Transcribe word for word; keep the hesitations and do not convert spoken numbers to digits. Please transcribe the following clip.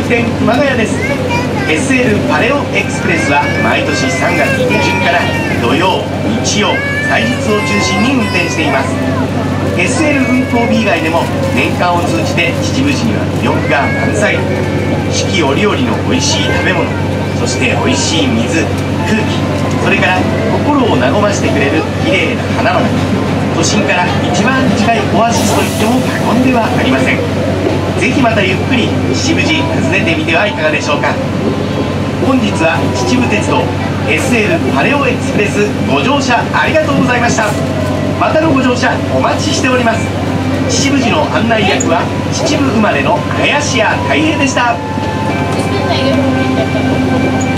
店熊谷です。 エスエル パレオエクスプレスは毎年さんがつ下旬から土曜、日曜、祭日を中心に運転しています。 エスエル 運行日以外でも年間を通じて秩父市には魅力が満載。四季折々の美味しい食べ物、そして美味しい水、空気、それから心を和ましてくれる綺麗な花々、都心から一番近いオアシスといっても過言ではありません。ぜひまたゆっくり秩父市訪ねてみてはいかがでしょうか。本日は秩父鉄道 エスエル パレオエクスプレスご乗車ありがとうございました。またのご乗車お待ちしております。秩父市の案内役は秩父生まれの林家たい平でした。